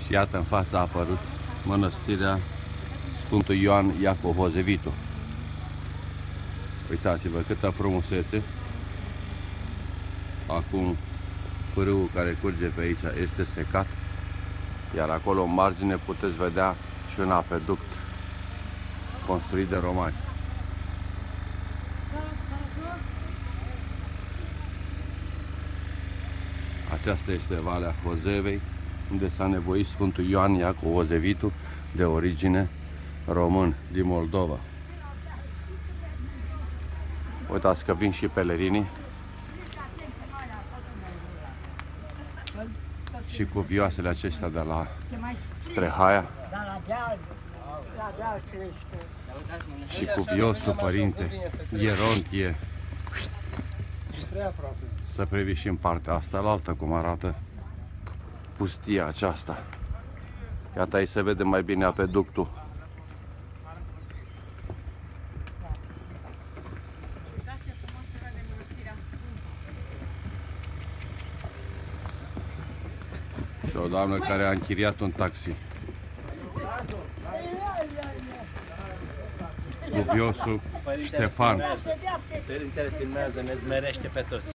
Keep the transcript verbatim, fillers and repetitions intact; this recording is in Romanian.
Și iată, în fața a apărut mănăstirea Sfântul Ioan Iacov Hozevitul. Uitați-vă câtă frumusețe. Acum pârâul care curge pe aici este secat, iar acolo în margine puteți vedea și un apeduct construit de romani. Aceasta este Valea Hozevei, unde s-a nevoit Sfântul Ioan Iacov Hozevitul, de origine român, din Moldova. Uitați că vin și pelerinii și cu vioasele acestea de la Strehaia și cu viosul părinte Ierontie. Să privi și în partea asta la altă cum arată pustia aceasta. Iată, aici se vede mai bine apeductul. Și o doamnă care a închiriat un taxi. Cu viosul Ștefan. Părintele filmează, ne zmerește pe toți.